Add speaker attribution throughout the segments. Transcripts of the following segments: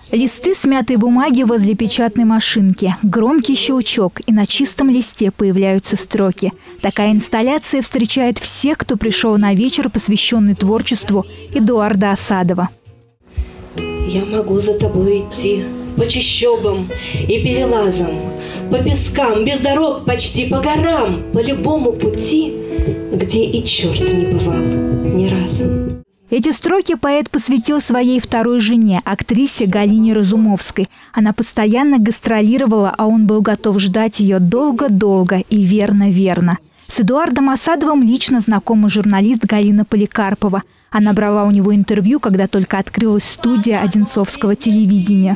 Speaker 1: Листы смятой бумаги возле печатной машинки. Громкий щелчок, и на чистом листе появляются строки. Такая инсталляция встречает всех, кто пришел на вечер, посвященный творчеству Эдуарда Асадова.
Speaker 2: Я могу за тобой идти по чащобам и перелазам, по пескам, без дорог почти, по горам, по любому пути, где и черт не бывал ни разу.
Speaker 1: Эти строки поэт посвятил своей второй жене, актрисе Галине Разумовской. Она постоянно гастролировала, а он был готов ждать ее долго-долго и верно-верно. С Эдуардом Асадовым лично знакома журналист Галина Поликарпова. Она брала у него интервью, когда только открылась студия одинцовского телевидения.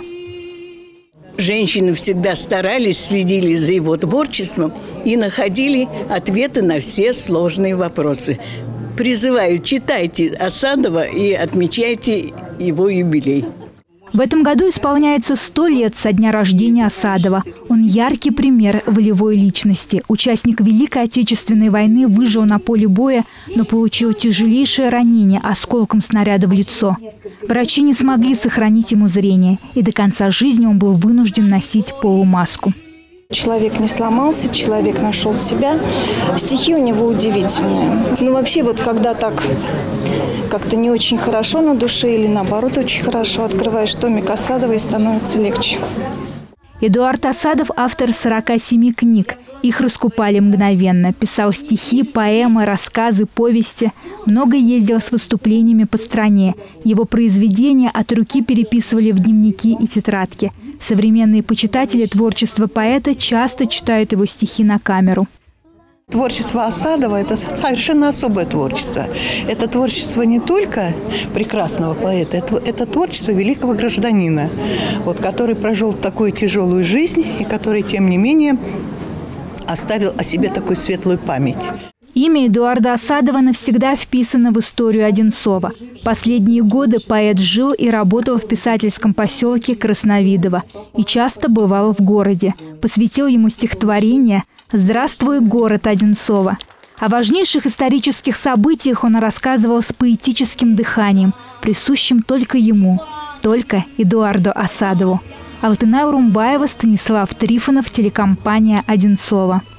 Speaker 3: Женщины всегда старались, следили за его творчеством и находили ответы на все сложные вопросы. Призываю, читайте Асадова и отмечайте его юбилей.
Speaker 1: В этом году исполняется 100 лет со дня рождения Асадова. Он яркий пример волевой личности. Участник Великой Отечественной войны выжил на поле боя, но получил тяжелейшее ранение осколком снаряда в лицо. Врачи не смогли сохранить ему зрение, и до конца жизни он был вынужден носить полумаску.
Speaker 4: Человек не сломался, человек нашел себя. Стихи у него удивительные. Ну, вообще, вот когда так как-то не очень хорошо на душе или наоборот очень хорошо, открываешь томик Асадова и становится легче.
Speaker 1: Эдуард Асадов – автор 47 книг. Их раскупали мгновенно. Писал стихи, поэмы, рассказы, повести. Много ездил с выступлениями по стране. Его произведения от руки переписывали в дневники и тетрадки. Современные почитатели творчества поэта часто читают его стихи на камеру.
Speaker 5: Творчество Асадова – это совершенно особое творчество. Это творчество не только прекрасного поэта, это творчество великого гражданина, вот, который прожил такую тяжелую жизнь и который, тем не менее, оставил о себе такую светлую память.
Speaker 1: Имя Эдуарда Асадова навсегда вписано в историю Одинцова. Последние годы поэт жил и работал в писательском поселке Красновидово и часто бывал в городе. Посвятил ему стихотворение «Здравствуй, город Одинцова». О важнейших исторических событиях он рассказывал с поэтическим дыханием, присущим только ему, только Эдуарду Асадову. Алтынай Урумбаева, Станислав Трифонов, телекомпания «Одинцова».